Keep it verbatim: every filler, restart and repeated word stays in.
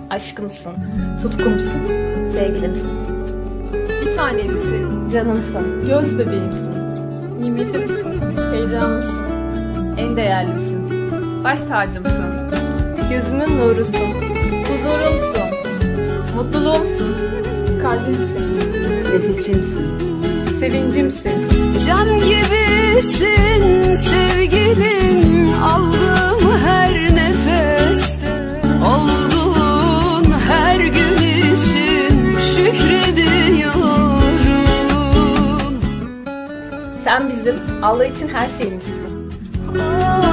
Aşkımsın, tutkumsun, sevgilimsin. Bir tanemsin, Canımsın, göz bebeğimsin. nimetimsin, Heyecanımsın, en değerlimsin, baş tacımsın, gözümün nurusun, huzurumsun, mutluluğumsun, kalbimsin, nefesimsin, sevincimsin. Can gibisin sevgilim, aldığım her nefeste, olduğun her gün için şükrediyorum. sen bizim Allah için her şeyimizsin. Ah,